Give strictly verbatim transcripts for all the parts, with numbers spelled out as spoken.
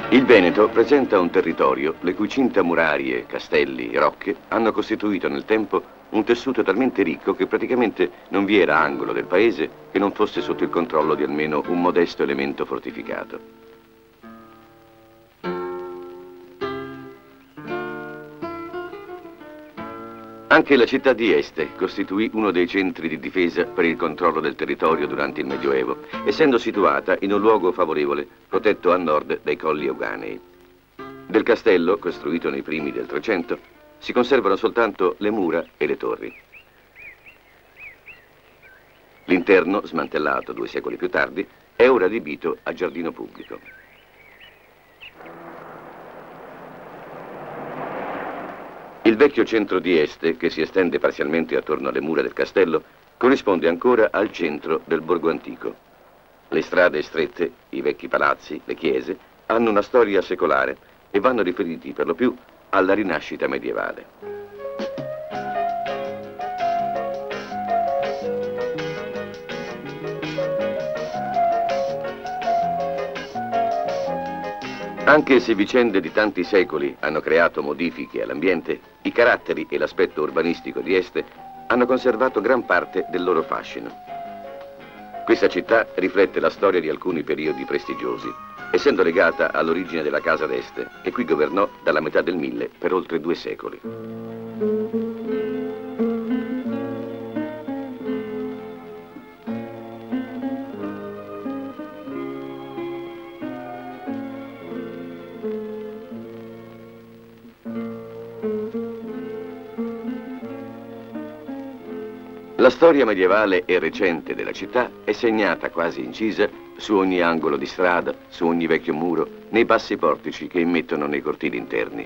Il Veneto presenta un territorio le cui cinta murarie, castelli e rocche hanno costituito nel tempo un tessuto talmente ricco che praticamente non vi era angolo del paese che non fosse sotto il controllo di almeno un modesto elemento fortificato. Anche la città di Este costituì uno dei centri di difesa per il controllo del territorio durante il Medioevo, essendo situata in un luogo favorevole, protetto a nord dai colli Euganei. Del castello, costruito nei primi del Trecento, si conservano soltanto le mura e le torri. L'interno, smantellato due secoli più tardi, è ora adibito a giardino pubblico. Il vecchio centro di Este, che si estende parzialmente attorno alle mura del castello, corrisponde ancora al centro del borgo antico. Le strade strette, i vecchi palazzi, le chiese, hanno una storia secolare e vanno riferiti per lo più alla rinascita medievale. Anche se vicende di tanti secoli hanno creato modifiche all'ambiente, i caratteri e l'aspetto urbanistico di Este hanno conservato gran parte del loro fascino. Questa città riflette la storia di alcuni periodi prestigiosi, essendo legata all'origine della Casa d'Este, che qui governò dalla metà del mille per oltre due secoli. La storia medievale e recente della città è segnata quasi incisa su ogni angolo di strada, su ogni vecchio muro, nei bassi portici che immettono nei cortili interni.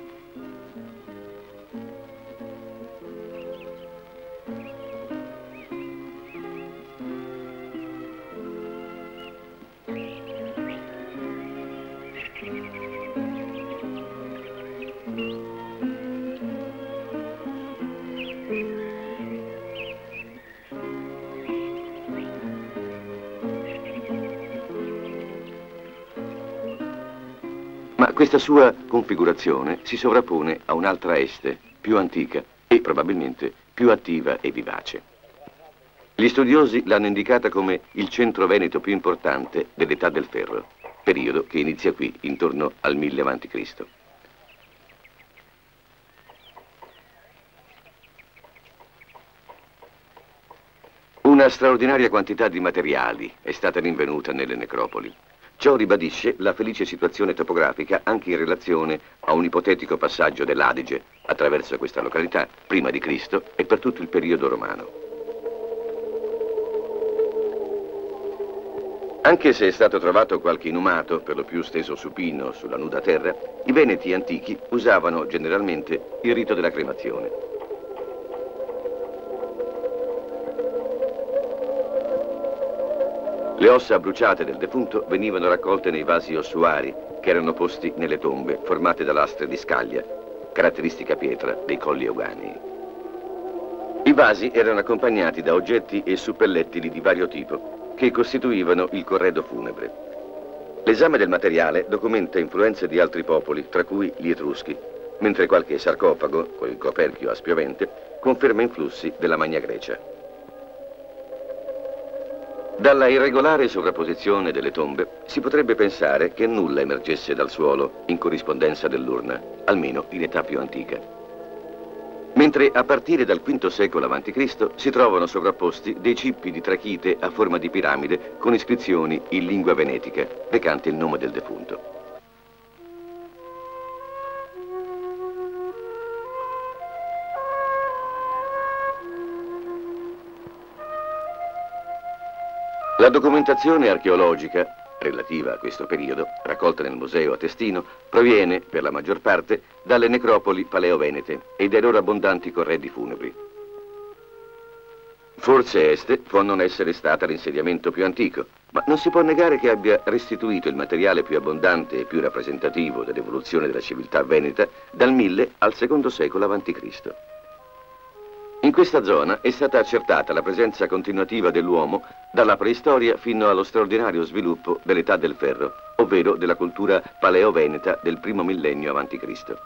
Ma questa sua configurazione si sovrappone a un'altra Este, più antica e probabilmente più attiva e vivace. Gli studiosi l'hanno indicata come il centro veneto più importante dell'età del ferro, periodo che inizia qui intorno al mille avanti Cristo. Una straordinaria quantità di materiali è stata rinvenuta nelle necropoli. Ciò ribadisce la felice situazione topografica anche in relazione a un ipotetico passaggio dell'Adige attraverso questa località, prima di Cristo e per tutto il periodo romano. Anche se è stato trovato qualche inumato, per lo più steso supino sulla nuda terra, i veneti antichi usavano generalmente il rito della cremazione. Le ossa bruciate del defunto venivano raccolte nei vasi ossuari che erano posti nelle tombe formate da lastre di scaglia, caratteristica pietra dei colli Euganei. I vasi erano accompagnati da oggetti e suppellettili di vario tipo che costituivano il corredo funebre. L'esame del materiale documenta influenze di altri popoli, tra cui gli Etruschi, mentre qualche sarcofago, con il coperchio a spiovente, conferma influssi della Magna Grecia. Dalla irregolare sovrapposizione delle tombe si potrebbe pensare che nulla emergesse dal suolo in corrispondenza dell'urna, almeno in età più antica. Mentre a partire dal quinto secolo avanti Cristo si trovano sovrapposti dei cippi di trachite a forma di piramide con iscrizioni in lingua venetica, recanti il nome del defunto. La documentazione archeologica relativa a questo periodo, raccolta nel museo a Testino, proviene, per la maggior parte, dalle necropoli paleovenete e dai loro abbondanti corredi funebri. Forse Este può non essere stata l'insediamento più antico, ma non si può negare che abbia restituito il materiale più abbondante e più rappresentativo dell'evoluzione della civiltà veneta dal mille al secondo secolo avanti Cristo. In questa zona è stata accertata la presenza continuativa dell'uomo dalla preistoria fino allo straordinario sviluppo dell'età del ferro, ovvero della cultura paleoveneta del primo millennio avanti Cristo.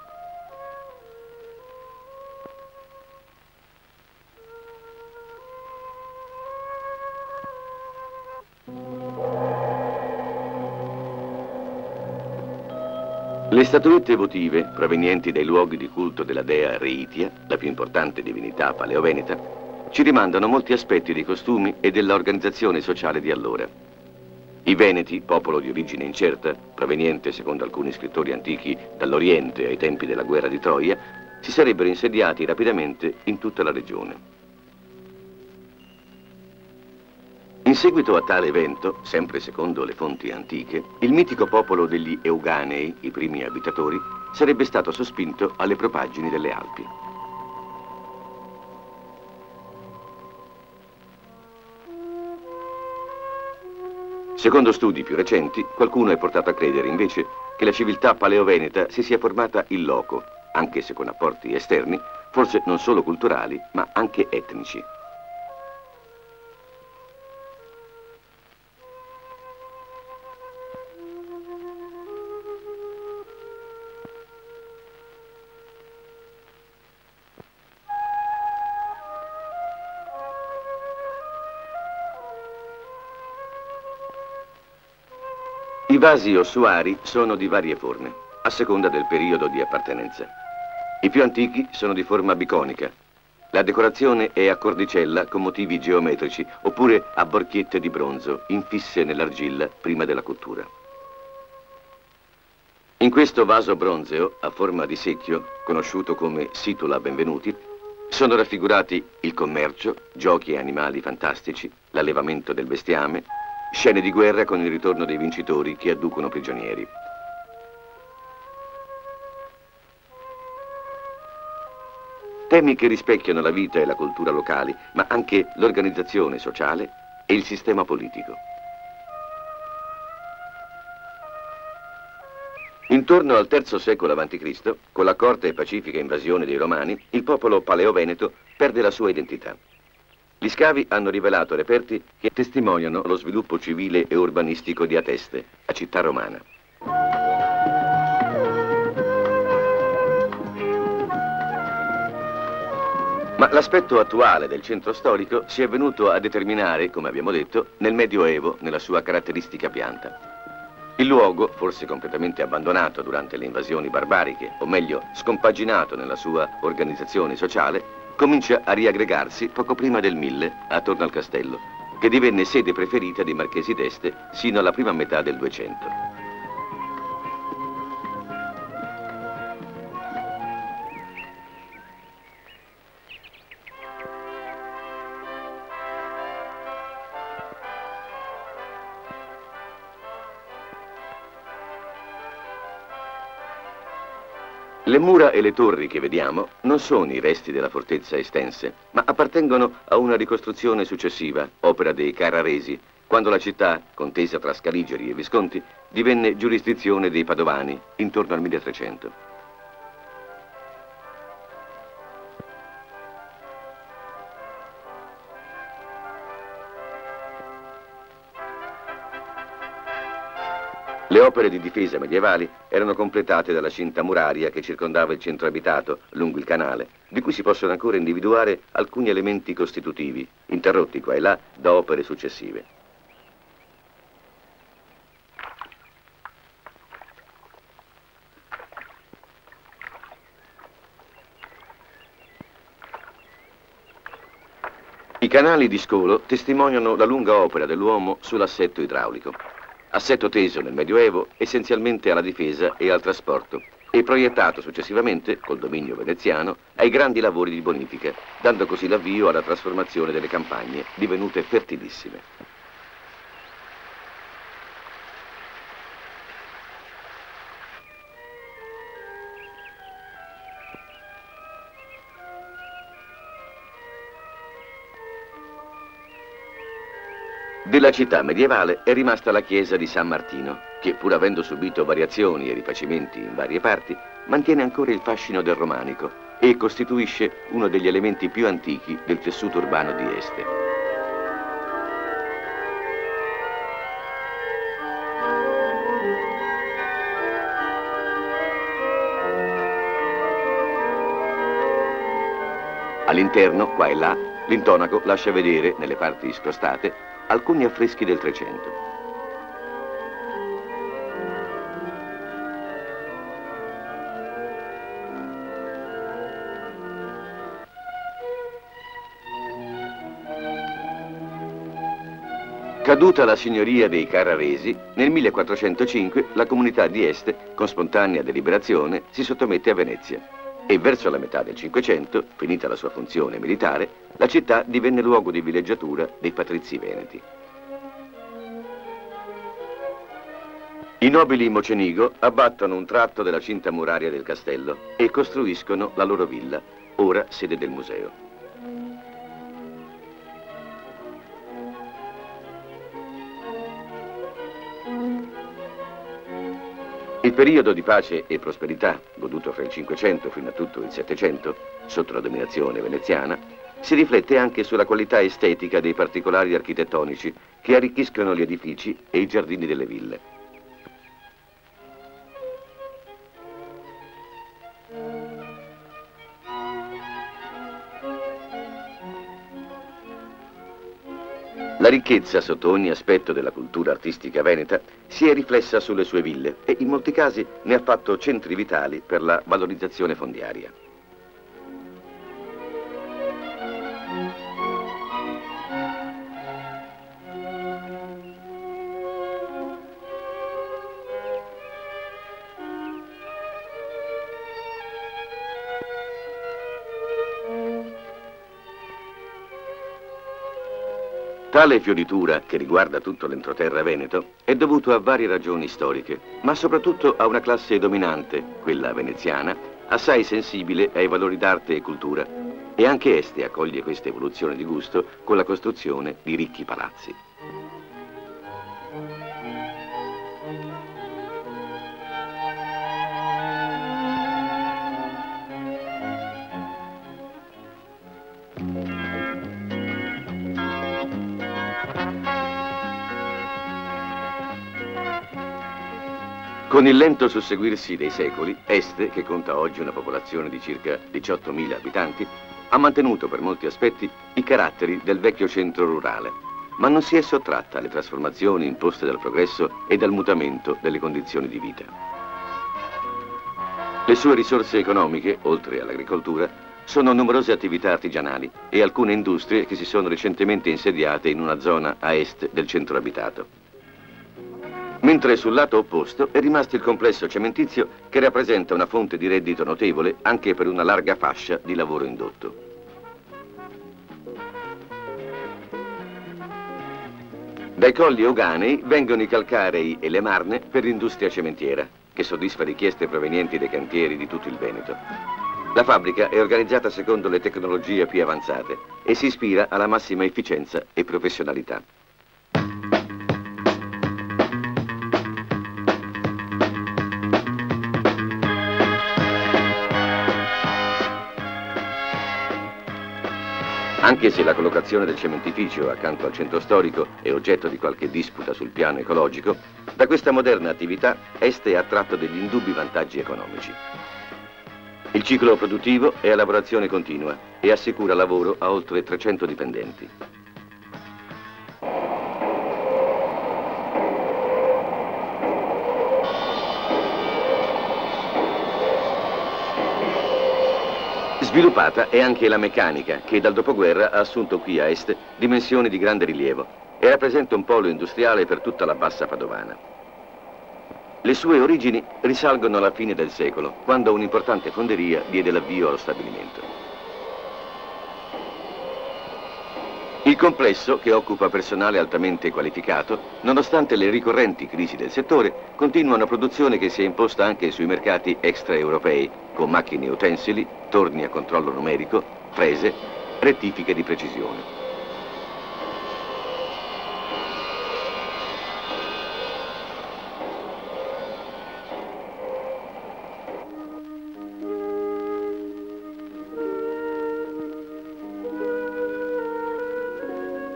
Le statuette votive, provenienti dai luoghi di culto della dea Reitia, la più importante divinità paleoveneta, ci rimandano molti aspetti dei costumi e dell'organizzazione sociale di allora. I Veneti, popolo di origine incerta, proveniente, secondo alcuni scrittori antichi, dall'Oriente ai tempi della guerra di Troia, si sarebbero insediati rapidamente in tutta la regione. In seguito a tale evento, sempre secondo le fonti antiche, il mitico popolo degli Euganei, i primi abitatori, sarebbe stato sospinto alle propaggini delle Alpi. Secondo studi più recenti, qualcuno è portato a credere invece che la civiltà paleoveneta si sia formata in loco, anche se con apporti esterni, forse non solo culturali, ma anche etnici. I vasi ossuari sono di varie forme, a seconda del periodo di appartenenza. I più antichi sono di forma biconica. La decorazione è a cordicella con motivi geometrici oppure a borchiette di bronzo infisse nell'argilla prima della cottura. In questo vaso bronzeo, a forma di secchio, conosciuto come situla benvenuti, sono raffigurati il commercio, giochi e animali fantastici, l'allevamento del bestiame, scene di guerra con il ritorno dei vincitori che adducono prigionieri. Temi che rispecchiano la vita e la cultura locali, ma anche l'organizzazione sociale e il sistema politico. Intorno al terzo secolo avanti Cristo, con la corta e pacifica invasione dei Romani, il popolo paleoveneto perde la sua identità. Gli scavi hanno rivelato reperti che testimoniano lo sviluppo civile e urbanistico di Ateste, la città romana. Ma l'aspetto attuale del centro storico si è venuto a determinare, come abbiamo detto, nel Medioevo, nella sua caratteristica pianta. Il luogo, forse completamente abbandonato durante le invasioni barbariche, o meglio, scompaginato nella sua organizzazione sociale, comincia a riaggregarsi poco prima del mille attorno al castello, che divenne sede preferita dei marchesi d'Este sino alla prima metà del Duecento. Le mura e le torri che vediamo non sono i resti della fortezza estense, ma appartengono a una ricostruzione successiva, opera dei Carraresi, quando la città, contesa tra Scaligeri e Visconti, divenne giurisdizione dei Padovani, intorno al milletrecento. Le opere di difesa medievali erano completate dalla cinta muraria che circondava il centro abitato lungo il canale, di cui si possono ancora individuare alcuni elementi costitutivi, interrotti qua e là da opere successive. I canali di scolo testimoniano la lunga opera dell'uomo sull'assetto idraulico. Assetto teso nel Medioevo essenzialmente alla difesa e al trasporto e proiettato successivamente, col dominio veneziano, ai grandi lavori di bonifica, dando così l'avvio alla trasformazione delle campagne, divenute fertilissime. Della città medievale è rimasta la chiesa di San Martino, che pur avendo subito variazioni e rifacimenti in varie parti, mantiene ancora il fascino del romanico e costituisce uno degli elementi più antichi del tessuto urbano di Este. All'interno, qua e là, l'intonaco lascia vedere, nelle parti scostate, alcuni affreschi del Trecento. Caduta la signoria dei Carraresi, nel millequattrocentocinque la comunità di Este, con spontanea deliberazione, si sottomette a Venezia. E verso la metà del Cinquecento, finita la sua funzione militare, la città divenne luogo di villeggiatura dei patrizi veneti. I nobili Mocenigo abbattono un tratto della cinta muraria del castello e costruiscono la loro villa, ora sede del museo. Il periodo di pace e prosperità, goduto fra il Cinquecento fino a tutto il Settecento, sotto la dominazione veneziana, si riflette anche sulla qualità estetica dei particolari architettonici che arricchiscono gli edifici e i giardini delle ville. La ricchezza, sotto ogni aspetto della cultura artistica veneta, si è riflessa sulle sue ville e in molti casi ne ha fatto centri vitali per la valorizzazione fondiaria. Tale fioritura, che riguarda tutto l'entroterra veneto, è dovuto a varie ragioni storiche, ma soprattutto a una classe dominante, quella veneziana, assai sensibile ai valori d'arte e cultura, e anche Este accoglie questa evoluzione di gusto con la costruzione di ricchi palazzi. Con il lento susseguirsi dei secoli, Este, che conta oggi una popolazione di circa diciottomila abitanti, ha mantenuto per molti aspetti i caratteri del vecchio centro rurale, ma non si è sottratta alle trasformazioni imposte dal progresso e dal mutamento delle condizioni di vita. Le sue risorse economiche, oltre all'agricoltura, sono numerose attività artigianali e alcune industrie che si sono recentemente insediate in una zona a est del centro abitato. Mentre sul lato opposto è rimasto il complesso cementizio che rappresenta una fonte di reddito notevole anche per una larga fascia di lavoro indotto. Dai colli euganei vengono i calcarei e le marne per l'industria cementiera, che soddisfa richieste provenienti dai cantieri di tutto il Veneto. La fabbrica è organizzata secondo le tecnologie più avanzate e si ispira alla massima efficienza e professionalità. Anche se la collocazione del cementificio accanto al centro storico è oggetto di qualche disputa sul piano ecologico, da questa moderna attività Este ha tratto degli indubbi vantaggi economici. Il ciclo produttivo è a lavorazione continua e assicura lavoro a oltre trecento dipendenti. Sviluppata è anche la meccanica, che dal dopoguerra ha assunto qui a Este dimensioni di grande rilievo e rappresenta un polo industriale per tutta la bassa padovana. Le sue origini risalgono alla fine del secolo, quando un'importante fonderia diede l'avvio allo stabilimento. Il complesso, che occupa personale altamente qualificato, nonostante le ricorrenti crisi del settore, continua una produzione che si è imposta anche sui mercati extraeuropei, con macchine e utensili, torni a controllo numerico, frese, rettifiche di precisione.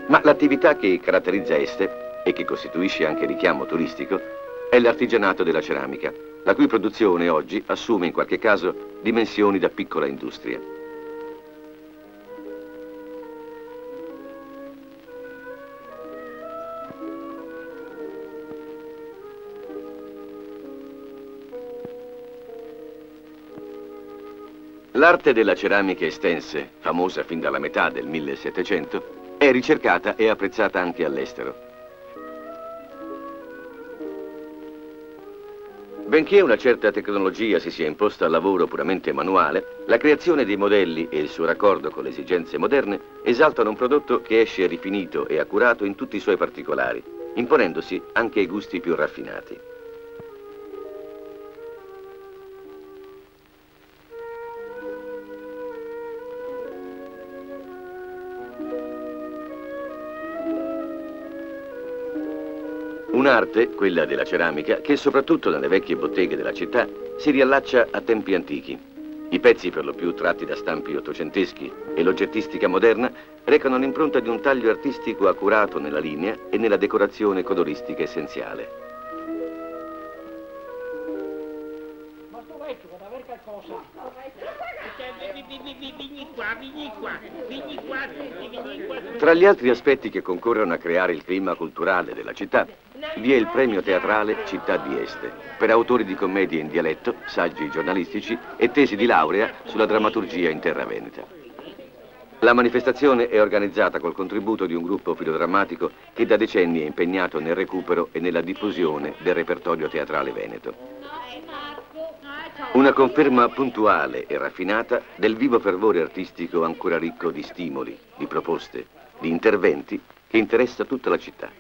Ma l'attività che caratterizza Este, e che costituisce anche richiamo turistico, è l'artigianato della ceramica, la cui produzione oggi assume in qualche caso dimensioni da piccola industria. L'arte della ceramica estense, famosa fin dalla metà del millesettecento, è ricercata e apprezzata anche all'estero. Benché una certa tecnologia si sia imposta al lavoro puramente manuale, la creazione dei modelli e il suo raccordo con le esigenze moderne esaltano un prodotto che esce rifinito e accurato in tutti i suoi particolari, imponendosi anche ai gusti più raffinati. Un'arte, quella della ceramica, che soprattutto nelle vecchie botteghe della città si riallaccia a tempi antichi. I pezzi, per lo più tratti da stampi ottocenteschi, e l'oggettistica moderna recano l'impronta di un taglio artistico accurato nella linea e nella decorazione coloristica essenziale. Ma sto vecchio, vado a avere qualcosa. Vieni qua, vieni qua, vieni qua, vieni qua. Tra gli altri aspetti che concorrono a creare il clima culturale della città, vi è il premio teatrale Città di Este, per autori di commedie in dialetto, saggi giornalistici e tesi di laurea sulla drammaturgia in terra veneta. La manifestazione è organizzata col contributo di un gruppo filodrammatico che da decenni è impegnato nel recupero e nella diffusione del repertorio teatrale veneto. Una conferma puntuale e raffinata del vivo fervore artistico ancora ricco di stimoli, di proposte, di interventi che interessa tutta la città.